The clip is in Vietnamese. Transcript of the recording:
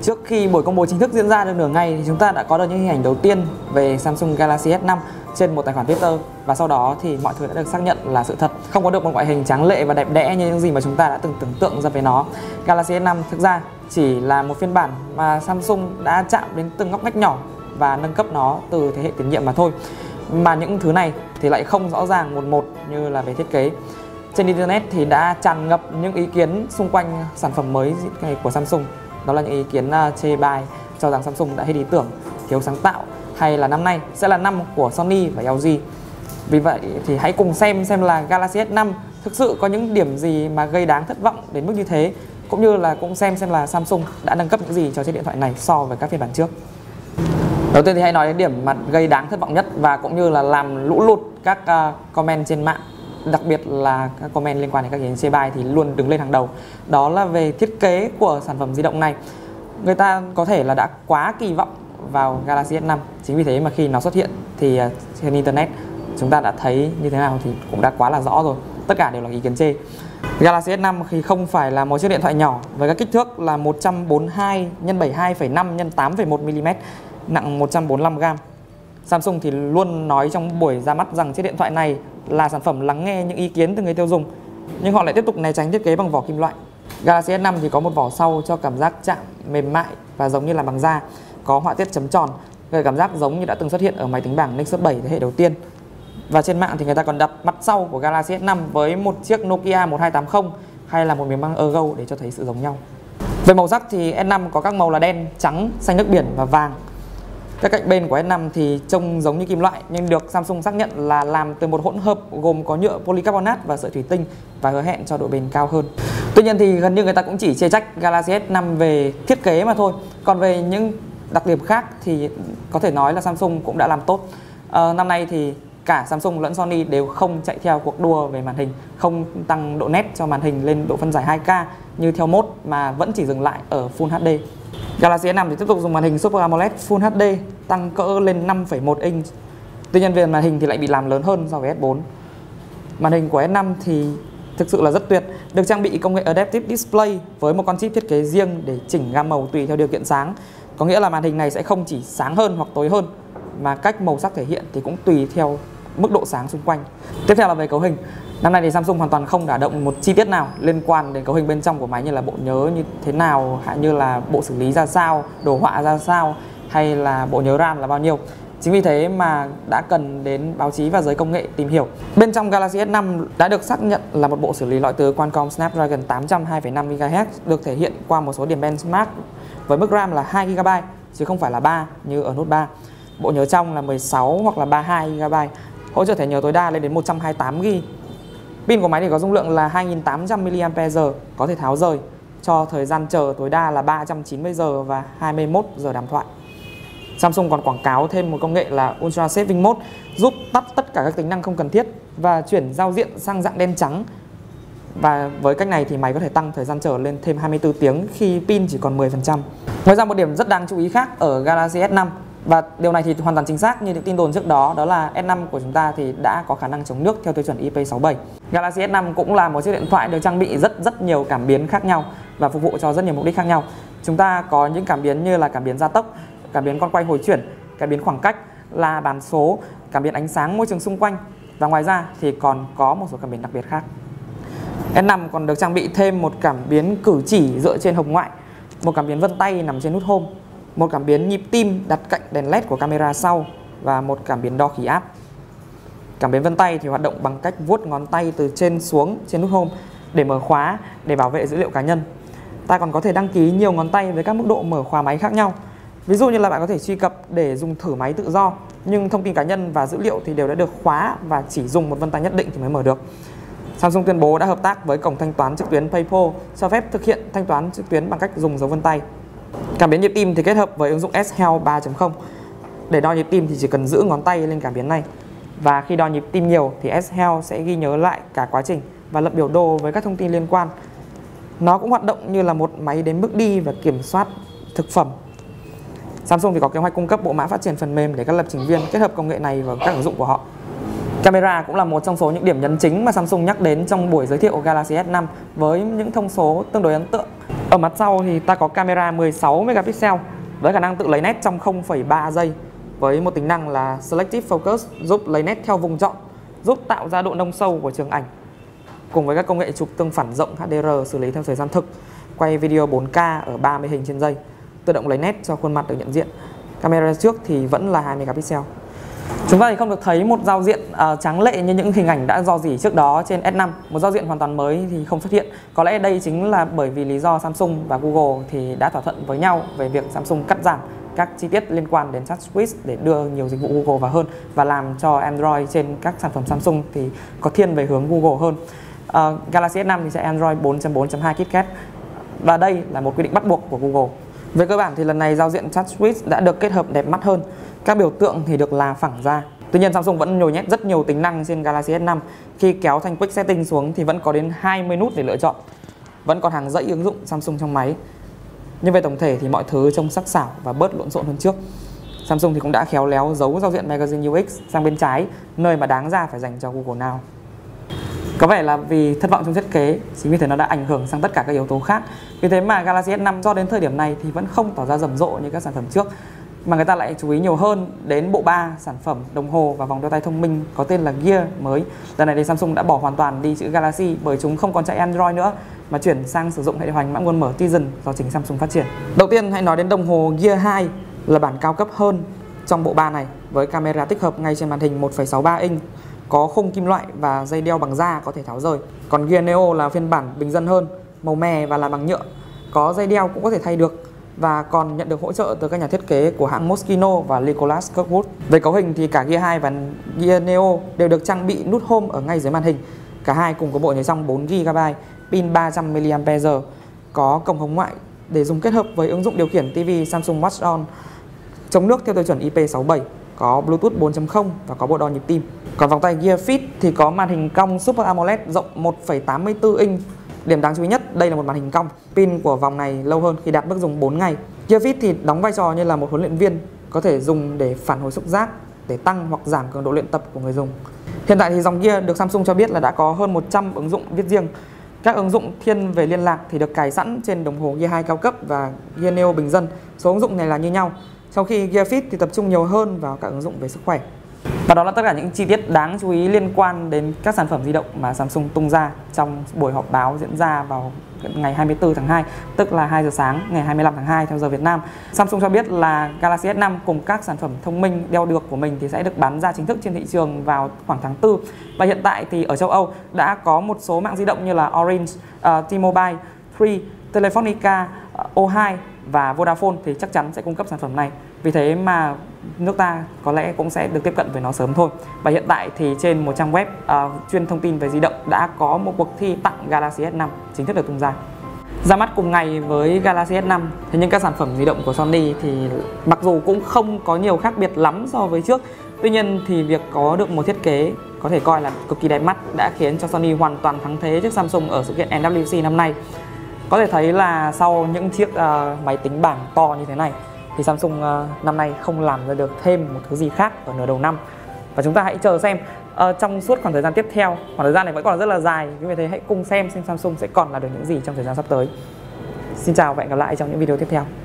Trước khi buổi công bố chính thức diễn ra được nửa ngày thì chúng ta đã có được những hình ảnh đầu tiên về Samsung Galaxy S5 trên một tài khoản Twitter, và sau đó thì mọi thứ đã được xác nhận là sự thật. Không có được một ngoại hình tráng lệ và đẹp đẽ như những gì mà chúng ta đã từng tưởng tượng ra về nó. Galaxy S5 thực ra chỉ là một phiên bản mà Samsung đã chạm đến từng ngóc ngách nhỏ và nâng cấp nó từ thế hệ tiền nhiệm mà thôi. Mà những thứ này thì lại không rõ ràng một như là về thiết kế. Trên Internet thì đã tràn ngập những ý kiến xung quanh sản phẩm mới này của Samsung. Đó là những ý kiến chê bai, cho rằng Samsung đã hết ý tưởng, thiếu sáng tạo, hay là năm nay sẽ là năm của Sony và LG. Vì vậy thì hãy cùng xem là Galaxy S5 thực sự có những điểm gì mà gây đáng thất vọng đến mức như thế, cũng như là cũng xem là Samsung đã nâng cấp những gì cho chiếc điện thoại này so với các phiên bản trước. Đầu tiên thì hãy nói đến điểm mà gây đáng thất vọng nhất và cũng như là làm lũ lụt các comment trên mạng, đặc biệt là các comment liên quan đến các ý kiến chê bai thì luôn đứng lên hàng đầu. Đó là về thiết kế của sản phẩm di động này. Người ta có thể là đã quá kỳ vọng vào Galaxy S5. Chính vì thế mà khi nó xuất hiện thì trên Internet chúng ta đã thấy như thế nào thì cũng đã quá là rõ rồi. Tất cả đều là ý kiến chê. Galaxy S5 thì không phải là một chiếc điện thoại nhỏ với các kích thước là 142 x 72,5 x 8,1mm, nặng 145g. Samsung thì luôn nói trong buổi ra mắt rằng chiếc điện thoại này là sản phẩm lắng nghe những ý kiến từ người tiêu dùng, nhưng họ lại tiếp tục né tránh thiết kế bằng vỏ kim loại. Galaxy S5 thì có một vỏ sau cho cảm giác chạm mềm mại và giống như là bằng da, có họa tiết chấm tròn, gây cảm giác giống như đã từng xuất hiện ở máy tính bảng Nexus 7 thế hệ đầu tiên. Và trên mạng thì người ta còn đặt mặt sau của Galaxy S5 với một chiếc Nokia 1280 hay là một miếng băng Ergo để cho thấy sự giống nhau. Về màu sắc thì S5 có các màu là đen, trắng, xanh nước biển và vàng. Các cạnh bên của S5 thì trông giống như kim loại nhưng được Samsung xác nhận là làm từ một hỗn hợp gồm có nhựa polycarbonate và sợi thủy tinh và hứa hẹn cho độ bền cao hơn. Tuy nhiên thì gần như người ta cũng chỉ chê trách Galaxy S5 về thiết kế mà thôi. Còn về những đặc điểm khác thì có thể nói là Samsung cũng đã làm tốt. Năm nay thì cả Samsung lẫn Sony đều không chạy theo cuộc đua về màn hình, không tăng độ nét cho màn hình lên độ phân giải 2K như theo mốt mà vẫn chỉ dừng lại ở Full HD. Galaxy S5 thì tiếp tục dùng màn hình Super AMOLED Full HD tăng cỡ lên 5,1 inch. Tuy nhiên về màn hình thì lại bị làm lớn hơn so với S4. Màn hình của S5 thì thực sự là rất tuyệt, được trang bị công nghệ Adaptive Display với một con chip thiết kế riêng để chỉnh gam màu tùy theo điều kiện sáng. Có nghĩa là màn hình này sẽ không chỉ sáng hơn hoặc tối hơn, mà cách màu sắc thể hiện thì cũng tùy theo mức độ sáng xung quanh. Tiếp theo là về cấu hình. Năm nay thì Samsung hoàn toàn không đả động một chi tiết nào liên quan đến cấu hình bên trong của máy, như là bộ nhớ như thế nào, như là bộ xử lý ra sao, đồ họa ra sao, hay là bộ nhớ RAM là bao nhiêu. Chính vì thế mà đã cần đến báo chí và giới công nghệ tìm hiểu. Bên trong Galaxy S5 đã được xác nhận là một bộ xử lý loại từ Qualcomm Snapdragon 800 2,5 GHz, được thể hiện qua một số điểm benchmark với mức RAM là 2GB chứ không phải là 3 như ở Note 3. Bộ nhớ trong là 16 hoặc là 32GB, hỗ trợ thẻ nhớ tối đa lên đến 128GB. Pin của máy thì có dung lượng là 2800 mAh, có thể tháo rời, cho thời gian chờ tối đa là 390 giờ và 21 giờ đàm thoại. Samsung còn quảng cáo thêm một công nghệ là Ultra Saving Mode, giúp tắt tất cả các tính năng không cần thiết và chuyển giao diện sang dạng đen trắng. Và với cách này thì máy có thể tăng thời gian chờ lên thêm 24 tiếng khi pin chỉ còn 10%. Ngoài ra một điểm rất đáng chú ý khác ở Galaxy S5, và điều này thì hoàn toàn chính xác như những tin đồn trước đó, đó là S5 của chúng ta thì đã có khả năng chống nước theo tiêu chuẩn IP67. Galaxy S5 cũng là một chiếc điện thoại được trang bị rất nhiều cảm biến khác nhau và phục vụ cho rất nhiều mục đích khác nhau. Chúng ta có những cảm biến như là cảm biến gia tốc, cảm biến con quay hồi chuyển, cảm biến khoảng cách, là bán số, cảm biến ánh sáng môi trường xung quanh, và ngoài ra thì còn có một số cảm biến đặc biệt khác. S5 còn được trang bị thêm một cảm biến cử chỉ dựa trên hồng ngoại, một cảm biến vân tay nằm trên nút Home, một cảm biến nhịp tim đặt cạnh đèn LED của camera sau và một cảm biến đo khí áp. Cảm biến vân tay thì hoạt động bằng cách vuốt ngón tay từ trên xuống trên nút Home để mở khóa, để bảo vệ dữ liệu cá nhân. Ta còn có thể đăng ký nhiều ngón tay với các mức độ mở khóa máy khác nhau. Ví dụ như là bạn có thể truy cập để dùng thử máy tự do, nhưng thông tin cá nhân và dữ liệu thì đều đã được khóa và chỉ dùng một vân tay nhất định thì mới mở được. Samsung tuyên bố đã hợp tác với cổng thanh toán trực tuyến PayPal, cho phép thực hiện thanh toán trực tuyến bằng cách dùng dấu vân tay. Cảm biến nhịp tim thì kết hợp với ứng dụng S-Health 3.0. Để đo nhịp tim thì chỉ cần giữ ngón tay lên cảm biến này. Và khi đo nhịp tim nhiều thì S-Health sẽ ghi nhớ lại cả quá trình và lập biểu đồ với các thông tin liên quan. Nó cũng hoạt động như là một máy đếm bước đi và kiểm soát thực phẩm. Samsung thì có kế hoạch cung cấp bộ mã phát triển phần mềm để các lập trình viên kết hợp công nghệ này vào các ứng dụng của họ. Camera cũng là một trong số những điểm nhấn chính mà Samsung nhắc đến trong buổi giới thiệu Galaxy S5 với những thông số tương đối ấn tượng. Ở mặt sau thì ta có camera 16 megapixel với khả năng tự lấy nét trong 0,3 giây với một tính năng là Selective Focus, giúp lấy nét theo vùng chọn, giúp tạo ra độ nông sâu của trường ảnh. Cùng với các công nghệ chụp tương phản rộng HDR xử lý theo thời gian thực, quay video 4K ở 30 hình trên giây, tự động lấy nét cho khuôn mặt được nhận diện. Camera trước thì vẫn là 2 megapixel. Chúng ta thì không được thấy một giao diện tráng lệ như những hình ảnh đã rò rỉ trước đó trên S5. Một giao diện hoàn toàn mới thì không xuất hiện. Có lẽ đây chính là bởi vì lý do Samsung và Google thì đã thỏa thuận với nhau về việc Samsung cắt giảm các chi tiết liên quan đến TouchWiz để đưa nhiều dịch vụ Google vào hơn và làm cho Android trên các sản phẩm Samsung thì có thiên về hướng Google hơn. Galaxy S5 thì sẽ Android 4.4.2 KitKat và đây là một quy định bắt buộc của Google. Về cơ bản thì lần này giao diện TouchWiz đã được kết hợp đẹp mắt hơn. Các biểu tượng thì được là phẳng ra. Tuy nhiên Samsung vẫn nhồi nhét rất nhiều tính năng trên Galaxy S5. Khi kéo thanh Quick Setting xuống thì vẫn có đến 20 nút để lựa chọn. Vẫn còn hàng dãy ứng dụng Samsung trong máy. Nhưng về tổng thể thì mọi thứ trông sắc sảo và bớt lộn xộn hơn trước. Samsung thì cũng đã khéo léo giấu giao diện Magazine UX sang bên trái, nơi mà đáng ra phải dành cho Google Now. Có vẻ là vì thất vọng trong thiết kế, chính vì thế nó đã ảnh hưởng sang tất cả các yếu tố khác. Vì thế mà Galaxy S5 cho đến thời điểm này thì vẫn không tỏ ra rầm rộ như các sản phẩm trước, mà người ta lại chú ý nhiều hơn đến bộ ba sản phẩm đồng hồ và vòng đeo tay thông minh có tên là Gear mới. Lần này thì Samsung đã bỏ hoàn toàn đi chữ Galaxy bởi chúng không còn chạy Android nữa mà chuyển sang sử dụng hệ điều hành mã nguồn mở Tizen do chính Samsung phát triển. Đầu tiên hãy nói đến đồng hồ Gear 2 là bản cao cấp hơn trong bộ ba này với camera tích hợp ngay trên màn hình 1,63 inch, có khung kim loại và dây đeo bằng da có thể tháo rời. Còn Gear Neo là phiên bản bình dân hơn, màu mè và là bằng nhựa, có dây đeo cũng có thể thay được và còn nhận được hỗ trợ từ các nhà thiết kế của hãng Moschino và Nicholas Kirkwood. Về cấu hình thì cả Gear 2 và Gear Neo đều được trang bị nút Home ở ngay dưới màn hình. Cả hai cùng có bộ nhớ trong 4GB, pin 300mAh, có cổng hồng ngoại để dùng kết hợp với ứng dụng điều khiển TV Samsung Watch On, chống nước theo tiêu chuẩn IP67, có Bluetooth 4.0 và có bộ đo nhịp tim. Còn vòng tay Gear Fit thì có màn hình cong Super AMOLED rộng 1,84 inch. Điểm đáng chú ý nhất, đây là một màn hình cong. Pin của vòng này lâu hơn khi đạt mức dùng 4 ngày. Gear Fit thì đóng vai trò như là một huấn luyện viên, có thể dùng để phản hồi xúc giác, để tăng hoặc giảm cường độ luyện tập của người dùng. Hiện tại thì dòng Gear được Samsung cho biết là đã có hơn 100 ứng dụng viết riêng. Các ứng dụng thiên về liên lạc thì được cài sẵn trên đồng hồ Gear 2 cao cấp và Gear Neo bình dân. Số ứng dụng này là như nhau. Trong khi Gear Fit thì tập trung nhiều hơn vào các ứng dụng về sức khỏe. Và đó là tất cả những chi tiết đáng chú ý liên quan đến các sản phẩm di động mà Samsung tung ra trong buổi họp báo diễn ra vào ngày 24 tháng 2, tức là 2 giờ sáng ngày 25 tháng 2 theo giờ Việt Nam. Samsung cho biết là Galaxy S5 cùng các sản phẩm thông minh đeo được của mình thì sẽ được bán ra chính thức trên thị trường vào khoảng tháng 4. Và hiện tại thì ở châu Âu đã có một số mạng di động như là Orange, T-Mobile, Three, Telefonica, O2 và Vodafone thì chắc chắn sẽ cung cấp sản phẩm này. Vì thế mà nước ta có lẽ cũng sẽ được tiếp cận với nó sớm thôi. Và hiện tại thì trên một trang web chuyên thông tin về di động đã có một cuộc thi tặng Galaxy S5 chính thức được tung ra. Ra mắt cùng ngày với Galaxy S5, thế nhưng các sản phẩm di động của Sony thì mặc dù cũng không có nhiều khác biệt lắm so với trước. Tuy nhiên thì việc có được một thiết kế có thể coi là cực kỳ đẹp mắt đã khiến cho Sony hoàn toàn thắng thế trước Samsung ở sự kiện MWC năm nay. Có thể thấy là sau những chiếc máy tính bảng to như thế này thì Samsung năm nay không làm ra được thêm một thứ gì khác ở nửa đầu năm. Và chúng ta hãy chờ xem trong suốt khoảng thời gian tiếp theo, khoảng thời gian này vẫn còn rất là dài, vì thế hãy cùng xem Samsung sẽ còn làm được những gì trong thời gian sắp tới. Xin chào và hẹn gặp lại trong những video tiếp theo.